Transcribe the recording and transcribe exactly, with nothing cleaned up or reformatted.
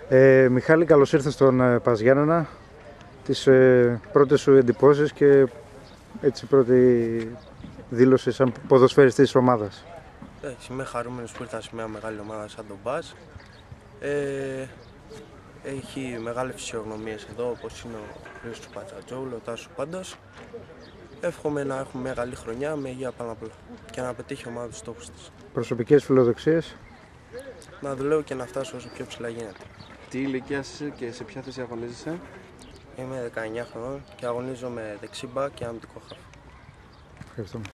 Ε, Μιχάλη, καλώς ήρθες στον ε, Πας Γιάννενα. Τις ε, πρώτες σου εντυπώσεις και έτσι πρώτη δήλωση σαν ποδοσφαιριστής της ομάδας. Εντάξει, είμαι χαρούμενος που ήρθα σε μια μεγάλη ομάδα σαν τον Πας. Ε, έχει μεγάλες φυσιογνωμίες εδώ, όπως είναι ο Χρήστος Πατσατζόγλου, ο Τάσος Πάντας. Εύχομαι να έχουμε μια καλή χρονιά με υγεία πάνω απ' όλα και να πετύχει η ομάδα τους στόχους της. Προσωπικές φιλοδοξίες. Να δουλεύω και να φτάσω όσο πιο ψηλά γίνεται. Τι ηλικία είσαι και σε ποια θέση αγωνίζεσαι? Είμαι δεκαεννιά χρονών και αγωνίζομαι δεξί μπακ και αμυντικό χαφ. Ευχαριστούμε.